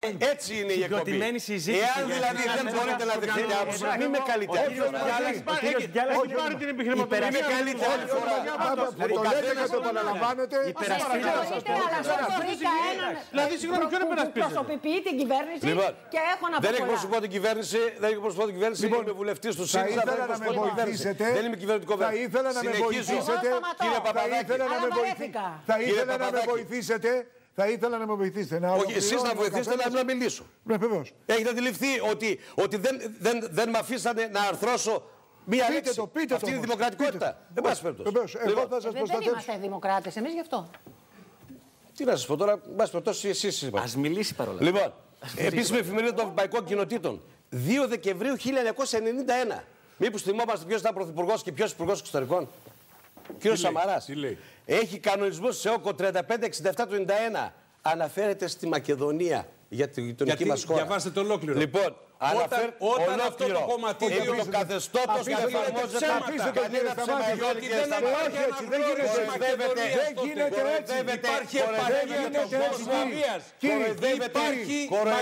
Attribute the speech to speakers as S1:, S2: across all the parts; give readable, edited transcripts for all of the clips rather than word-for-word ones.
S1: Έτσι είναι η εκπομπή. Εάν δηλαδή δεν μπορείτε να δεχτείτε άποψη, μην με καλείτε.
S2: Έχει πάρει την επιχειρηματολογία.
S1: Μην με καλείτε άλλη φορά.
S3: Το λέτε και το επαναλαμβάνετε.
S2: Δηλαδή, συγγνώμη, ποιον επερασπίζεται?
S4: Προσωποποιεί την κυβέρνηση και έχω να πω.
S1: Δεν εκπροσωπώ την κυβέρνηση. Είμαι βουλευτής του ΣΥΡΙΖΑ. Δεν είμαι κυβερνητικό
S3: Θα ήθελα να με βοηθήσετε.
S1: Κύριε Παπαδάκη.
S3: Θα ήθελα να με βοηθήσετε. Θα ήθελα να με βοηθήσετε.
S1: Όχι, εσείς να βοηθήσετε να μιλήσω.
S3: Ναι, βεβαίως.
S1: Έχετε αντιληφθεί ότι δεν με αφήσατε να αρθρώσω μία λέξη. Αυτή είναι η δημοκρατικότητα. Εν πάση περιπτώσει.
S4: Δεν είμαστε δημοκράτες εμείς γι' αυτό.
S1: Τι να σας πω τώρα, εν πάση περιπτώσει εσείς είπατε.
S5: Ας μιλήσει παρόλα.
S1: Λοιπόν, επίσημη εφημερίδα των Ευρωπαϊκών Κοινοτήτων. 2 Δεκεμβρίου 1991. Μήπως θυμόμαστε ποιος ήταν πρωθυπουργός και ποιος υπουργός εξωτερικών? Κύριος Σαμαράς. Έχει κανονισμό σε ΟΚΟ 3567 του 91. Αναφέρεται στη Μακεδονία για την γειτονική μας χώρα.
S2: Διαβάστε το ολόκληρο.
S1: Λοιπόν,
S2: όταν αυτό το κομματίδιο
S1: το καθεστώτος δεν εφαρμόζεται κανένα ψέμα.
S2: Διότι δεν υπάρχει αναγνώριση Μακεδονίας.
S3: Δεν γίνεται έτσι.
S2: Υπάρχει επαρχία της Ιουγκοσλαβίας. Υπάρχει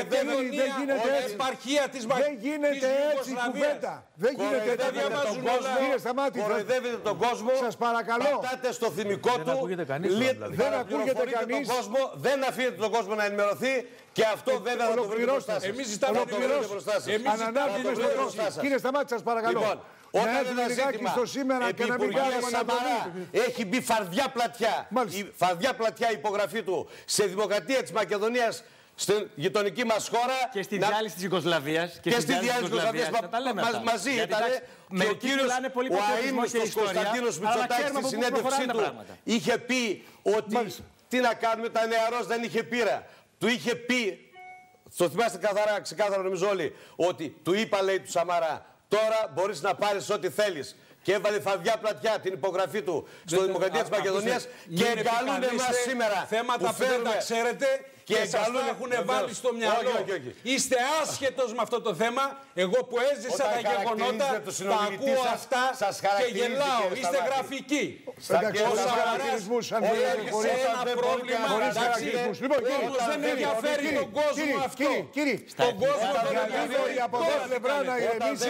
S2: επαρχία της Ιουγκοσλαβίας.
S3: Δεν γίνεται έτσι κουβέντα. Δεν γίνεται έτσι. Κύριε Σταμάτη,
S1: κοροϊδεύετε τον κόσμο.
S3: Σας παρακαλώ.
S1: Πατάτε στο θυμικό του.
S3: Δεν ακούγεται κανείς.
S1: Δεν αφήνετε τον κόσμο να ενημερωθεί. Και αυτό βέβαια θα το βρείτε μπροστά σας.
S2: Εμείς ζητάμε
S3: ανανάβουμε στο κόσμο. Κύριε Σταμάτη, σας παρακαλώ.
S1: Λοιπόν, όταν ένα ζήτημα Υπουργείας Σαμαρά έχει μπει φαρδιά πλατιά, η φαρδιά πλατιά υπογραφή του σε δημοκρατία της Μακεδονίας στην γειτονική μας χώρα.
S5: Και στη διάλυση της Ιουγκοσλαβίας.
S1: Και στη διάλυση της Ιουγκοσλαβίας μαζί ήταν. Και ο κύριος αείμνηστος Κωνσταντίνος Μητσοτάκης στη συνέντευξή του είχε πει ότι τι να κάνουμε, τα νεαρός δεν είχε πείρα. Του είχε πει, το θυμάστε ξεκάθαρα νομίζω όλοι, ότι του είπα, λέει του Σαμαρά, τώρα μπορείς να πάρεις ό,τι θέλεις. Και έβαλε φαρδιά πλατιά την υπογραφή του στο Δημοκρατία της Μακεδονίας και εγκαλούν εμάς σήμερα.
S2: Θέματα που δεν τα ξέρετε και σας τα έχουν βάλει στο μυαλό. Είστε άσχετος με αυτό το θέμα. Εγώ που έζησα τα γεγονότα, τα ακούω αυτά και γελάω. Είστε γραφικοί. Ο Σαμαράς σε ένα πρόβλημα. Όμως δεν ενδιαφέρει τον κόσμο αυτό. Τον κόσμο δεν ενδιαφέρει
S3: από εδώ πλευρά να ηρεμήσει.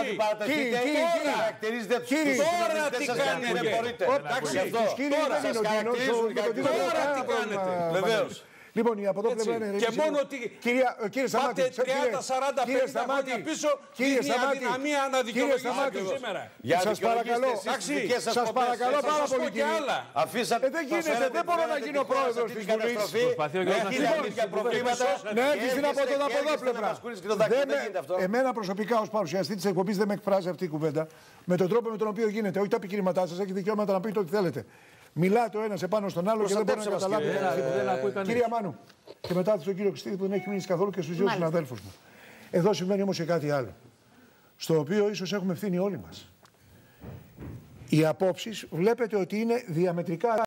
S2: Τώρα τι κάνετε. Τώρα τι κάνετε.
S1: Βεβαίως.
S3: Λοιπόν, η από εδώ πλευρά είναι
S2: και μόνο ότι
S3: κύριε Σταμάτη,
S2: πάτε 30, 40, 50 χρόνια πίσω είναι η αδυναμία να δικαιολογήσετε σήμερα.
S3: Σας παρακαλώ, σας παρακαλώ πάρα πολύ
S2: και άλλα.
S3: Δεν γίνεται, δεν μπορώ να γίνω πρόεδρος της Βουλής. Ναι, την από εδώ πλευρά. Εμένα προσωπικά ως παρουσιαστή της εκπομπής δεν με εκφράζει αυτή η κουβέντα με τον τρόπο με τον οποίο γίνεται. Όχι τα επιχειρηματά σας, έχει δικαίωμα να πείτε ό,τι θέλετε. Μιλάτε ο ένας επάνω στον άλλο και δεν μπορεί να καταλάβει τίποτα. Κύριε Μάνου, και μετά στον κύριο Χριστίδη που δεν έχει μείνει καθόλου και στους δύο συναδέλφους μου. Εδώ συμβαίνει όμως και κάτι άλλο, στο οποίο ίσως έχουμε ευθύνη όλοι μας. Οι απόψεις βλέπετε ότι είναι διαμετρικά